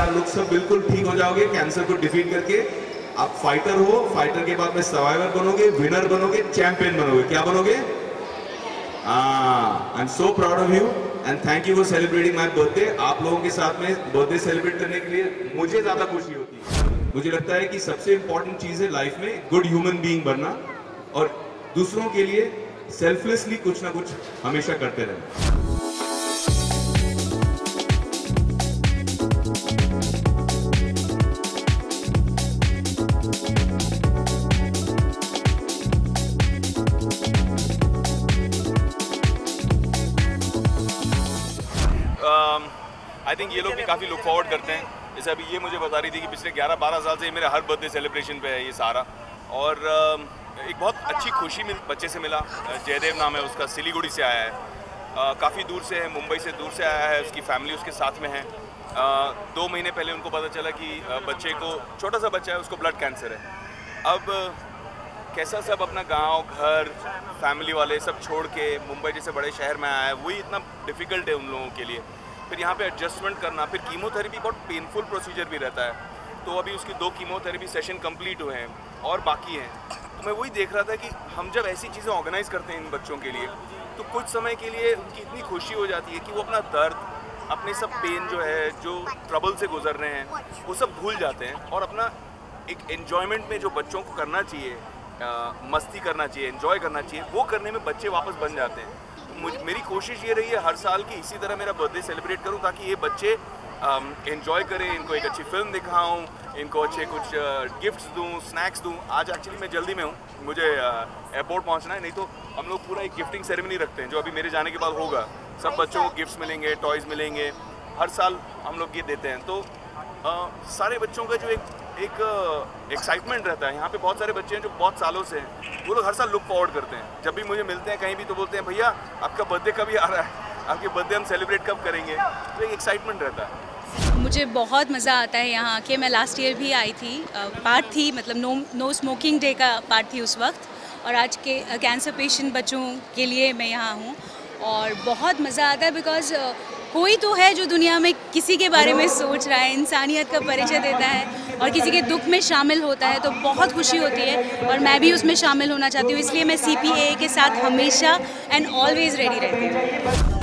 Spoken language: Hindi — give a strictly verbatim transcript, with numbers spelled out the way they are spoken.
चार लुक सब बिल्कुल ठीक हो जाओगे कैंसर को डिफीट करके। आप फाइटर हो, फाइटर के बाद में सर्वाइवर बनोगे, विनर बनोगे, चैंपियन बनोगे। क्या बनोगे? I am so proud of you and thank you for celebrating my birthday. आप लोगों के साथ में बर्थडे सेलिब्रेट करने के लिए मुझे ज्यादा खुशी होती है। मुझे लगता है कि सबसे इंपॉर्टेंट चीज है लाइफ में गुड ह्यूमन बीइंग बनना और दूसरों के लिए सेल्फलेसली कुछ ना कुछ हमेशा करते रहना। आई थिंक ये लोग भी काफ़ी लुक फॉरवर्ड करते हैं। जैसे अभी ये मुझे बता रही थी कि पिछले ग्यारह बारह साल से ये मेरे हर बर्थडे सेलिब्रेशन पे है ये सारा, और एक बहुत अच्छी खुशी मिल बच्चे से मिला। जयदेव नाम है उसका, सिलीगुड़ी से आया है, काफ़ी दूर से है, मुंबई से दूर से आया है, उसकी फैमिली उसके साथ में है। दो महीने पहले उनको पता चला कि बच्चे को, छोटा सा बच्चा है, उसको ब्लड कैंसर है। अब कैसा सब अपना गांव, घर, फैमिली वाले सब छोड़ के मुंबई जैसे बड़े शहर में आया है, वही इतना डिफ़िकल्ट है उन लोगों के लिए। फिर यहाँ पे एडजस्टमेंट करना, फिर कीमोथेरेपी बहुत पेनफुल प्रोसीजर भी रहता है। तो अभी उसकी दो कीमोथेरेपी सेशन कंप्लीट हुए हैं और बाकी हैं। तो मैं वही देख रहा था कि हम जब ऐसी चीज़ें ऑर्गेनाइज करते हैं इन बच्चों के लिए, तो कुछ समय के लिए उनकी इतनी खुशी हो जाती है कि वो अपना दर्द, अपने सब पेन जो है, जो ट्रबल से गुजर रहे हैं, वो सब भूल जाते हैं और अपना एक एन्जॉयमेंट में जो बच्चों को करना चाहिए, आ, मस्ती करना चाहिए, एंजॉय करना चाहिए, वो करने में बच्चे वापस बन जाते हैं। तो मुझ मेरी कोशिश ये रही है हर साल की इसी तरह मेरा बर्थडे सेलिब्रेट करूं, ताकि ये बच्चे एंजॉय करें, इनको एक अच्छी फिल्म दिखाऊं, इनको अच्छे कुछ गिफ्ट्स दूं, स्नैक्स दूं। आज एक्चुअली मैं जल्दी में हूँ, मुझे एयरपोर्ट पहुँचना है, नहीं तो हम लोग पूरा एक गिफ्टिंग सेरेमनी रखते हैं जो अभी मेरे जाने के बाद होगा। सब बच्चों को गिफ्ट्स मिलेंगे, टॉयज़ मिलेंगे, हर साल हम लोग ये देते हैं। तो आ, सारे बच्चों का जो एक एक एक्साइटमेंट रहता है, यहाँ पे बहुत सारे बच्चे हैं जो बहुत सालों से हैं, वो लोग हर साल लुक फॉरवर्ड करते हैं। जब भी मुझे मिलते हैं कहीं भी तो बोलते हैं, भैया आपका बर्थडे कभी आ रहा है, आपके बर्थडे हम सेलिब्रेट कब करेंगे। तो एक एक्साइटमेंट रहता है। मुझे बहुत मज़ा आता है यहाँ के। मैं लास्ट ईयर भी आई थी, पार्ट थी, मतलब नो नो स्मोकिंग डे का पार्ट थी उस वक्त, और आज के कैंसर पेशेंट बच्चों के लिए मैं यहाँ हूँ और बहुत मज़ा आता है। बिकॉज़ कोई तो है जो दुनिया में किसी के बारे में सोच रहा है, इंसानियत का परिचय देता है और किसी के दुख में शामिल होता है, तो बहुत खुशी होती है और मैं भी उसमें शामिल होना चाहती हूँ। इसलिए मैं सी पी ए के साथ हमेशा एंड ऑलवेज़ रेडी रहती हूँ।